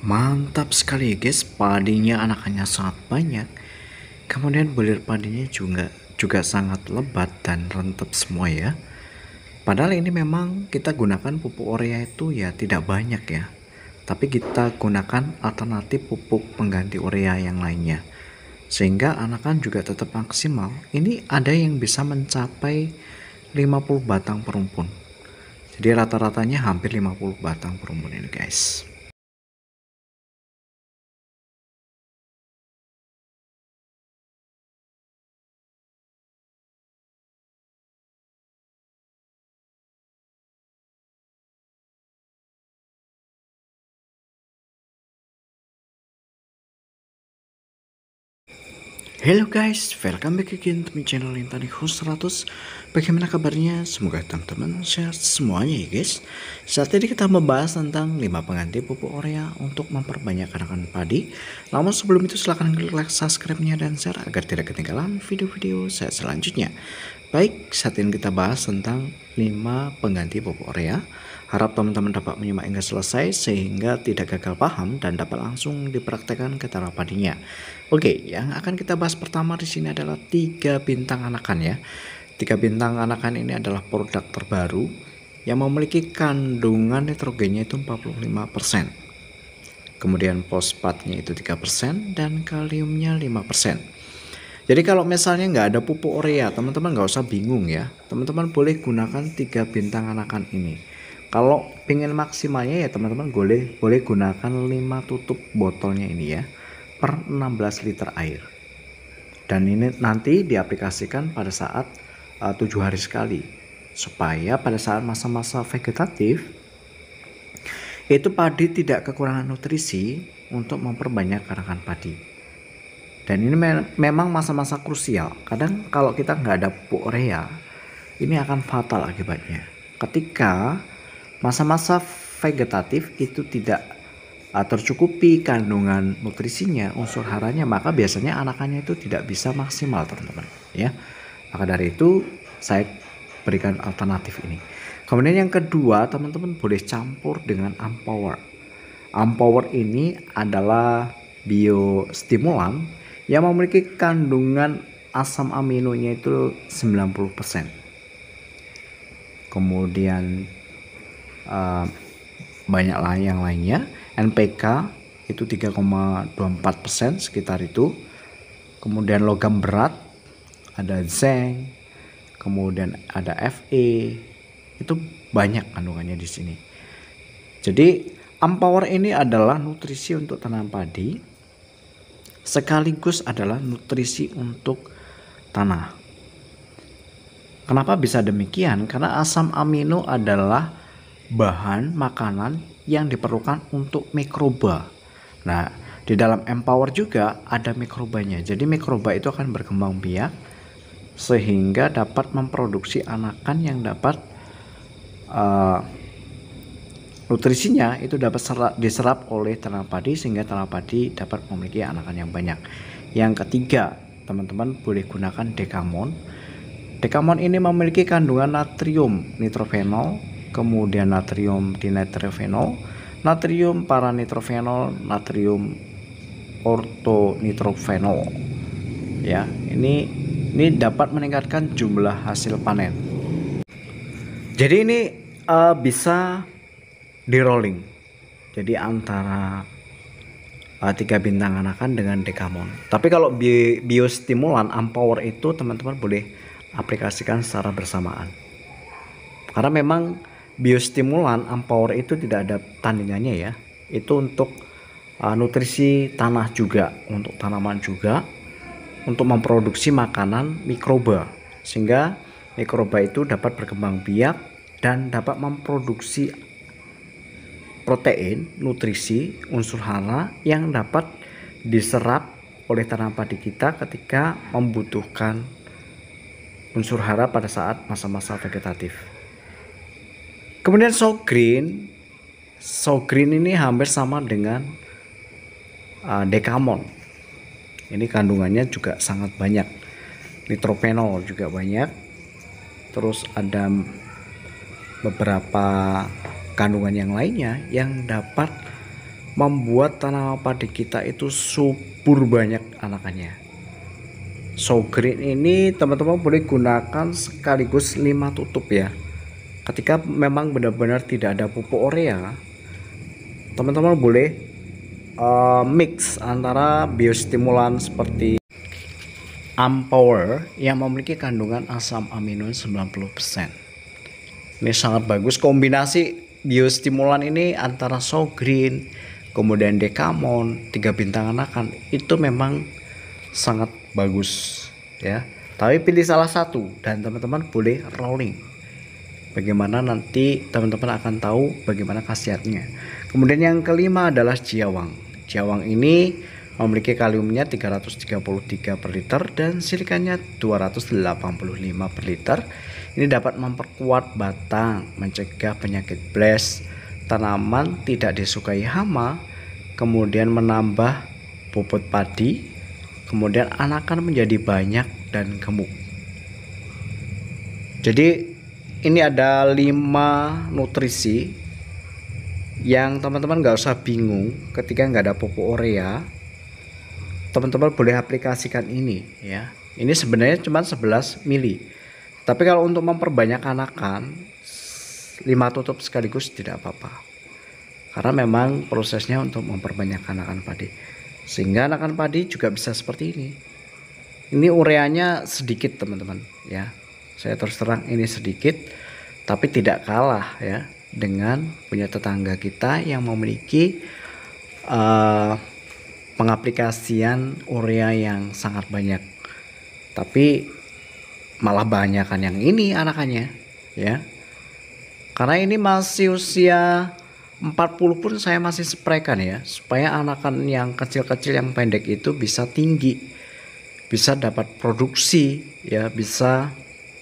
Mantap sekali ya guys, padinya anakannya sangat banyak. Kemudian bulir padinya juga sangat lebat dan rentep semua ya. Padahal ini memang kita gunakan pupuk urea itu ya tidak banyak ya. Tapi kita gunakan alternatif pupuk pengganti urea yang lainnya. Sehingga anakan juga tetap maksimal. Ini ada yang bisa mencapai 50 batang per rumpun. Jadi rata-ratanya hampir 50 batang per rumpun ini guys. Hello guys, welcome back again to my channel Lintani Host 100. Bagaimana kabarnya? Semoga teman-teman sehat semuanya ya guys. Saat ini kita membahas tentang 5 pengganti pupuk urea untuk memperbanyak anakan padi. Namun sebelum itu silahkan klik like, subscribe-nya dan share agar tidak ketinggalan video-video saya selanjutnya. Baik, saat ini kita bahas tentang 5 pengganti pupuk urea. Harap teman-teman dapat menyimak hingga selesai sehingga tidak gagal paham dan dapat langsung dipraktekkan ke tanah padinya. Oke, yang akan kita bahas pertama di sini adalah 3 bintang anakan ya. 3 bintang anakan ini adalah produk terbaru yang memiliki kandungan nitrogennya itu 45%. Kemudian fosfatnya itu 3% dan kaliumnya 5%. Jadi kalau misalnya nggak ada pupuk urea, teman-teman nggak usah bingung ya. Teman-teman boleh gunakan 3 bintang anakan ini. Kalau pengen maksimalnya ya teman-teman boleh gunakan 5 tutup botolnya ini ya per 16 liter air. Dan ini nanti diaplikasikan pada saat 7 hari sekali supaya pada saat masa-masa vegetatif itu padi tidak kekurangan nutrisi untuk memperbanyak anakan padi. Dan ini memang masa-masa krusial. Kadang kalau kita nggak ada pupuk urea, ini akan fatal akibatnya. Ketika masa-masa vegetatif itu tidak tercukupi kandungan nutrisinya, unsur haranya, maka biasanya anakannya itu tidak bisa maksimal teman-teman ya. Maka dari itu saya berikan alternatif ini. Kemudian yang kedua, teman-teman boleh campur dengan Ampower. Ampower ini adalah biostimulan yang memiliki kandungan asam aminonya itu 90%. Kemudian banyak yang lainnya. NPK itu 3,24% sekitar itu. Kemudian logam berat ada zinc, kemudian ada Fe, itu banyak kandungannya di sini. Jadi Ampower ini adalah nutrisi untuk tanam padi sekaligus adalah nutrisi untuk tanah. Kenapa bisa demikian? Karena asam amino adalah bahan makanan yang diperlukan untuk mikroba. Nah, di dalam Empower juga ada mikrobanya. Jadi mikroba itu akan berkembang biak sehingga dapat memproduksi anakan yang dapat nutrisinya itu dapat diserap oleh tanah padi sehingga tanah padi dapat memiliki anakan yang banyak. Yang ketiga, teman-teman boleh gunakan Dekamon. Dekamon ini memiliki kandungan natrium nitrofenol, kemudian natrium dinitrofenol, natrium paranitrofenol, natrium ortonitrofenol. Ya, ini dapat meningkatkan jumlah hasil panen. Jadi ini bisa di rolling. Jadi antara 3 bintang anakan dengan Dekamon. Tapi kalau biostimulan Ampower itu teman-teman boleh aplikasikan secara bersamaan. Karena memang biostimulan Ampower itu tidak ada tandingannya ya. Itu untuk nutrisi tanah juga, untuk tanaman juga, untuk memproduksi makanan mikroba sehingga mikroba itu dapat berkembang biak dan dapat memproduksi protein, nutrisi, unsur hara yang dapat diserap oleh tanam padi kita ketika membutuhkan unsur hara pada saat masa-masa vegetatif. Kemudian Showgreen ini hampir sama dengan Dekamon. Ini kandungannya juga sangat banyak. Nitrophenol juga banyak. Terus ada beberapa kandungan yang lainnya yang dapat membuat tanaman padi kita itu subur banyak anakannya. So green ini teman-teman boleh gunakan sekaligus 5 tutup ya. Ketika memang benar-benar tidak ada pupuk urea, teman-teman boleh mix antara biostimulan seperti Ampower yang memiliki kandungan asam amino 90%. Ini sangat bagus kombinasi biostimulan ini antara So Green, kemudian Dekamon, 3 bintang anakan itu memang sangat bagus ya. Tapi pilih salah satu dan teman-teman boleh rolling. Bagaimana nanti teman-teman akan tahu bagaimana khasiatnya. Kemudian yang kelima adalah Jiawang. Jiawang ini memiliki kaliumnya 333 per liter dan silikannya 285 per liter. Ini dapat memperkuat batang, mencegah penyakit blast, tanaman tidak disukai hama, kemudian menambah bobot padi, kemudian anakan menjadi banyak dan gemuk. Jadi ini ada 5 nutrisi yang teman-teman nggak usah bingung ketika nggak ada pupuk urea. Teman-teman boleh aplikasikan ini ya. Ini sebenarnya cuma 11 mili. Tapi kalau untuk memperbanyak anakan 5 tutup sekaligus tidak apa-apa. Karena memang prosesnya untuk memperbanyak anakan padi. Sehingga anakan padi juga bisa seperti ini. Ini ureanya sedikit teman-teman ya. Saya terus terang ini sedikit, tapi tidak kalah ya dengan punya tetangga kita yang memiliki pengaplikasian urea yang sangat banyak, tapi malah banyak kan yang ini anakannya ya. Karena ini masih usia 40 pun saya masih spraykan ya, supaya anakan yang kecil-kecil yang pendek itu bisa tinggi, bisa dapat produksi ya, bisa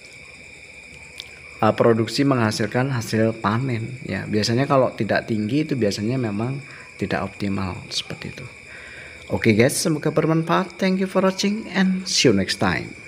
produksi menghasilkan hasil panen ya. Biasanya kalau tidak tinggi itu biasanya memang tidak optimal seperti itu. Oke guys, semoga bermanfaat. Thank you for watching and see you next time.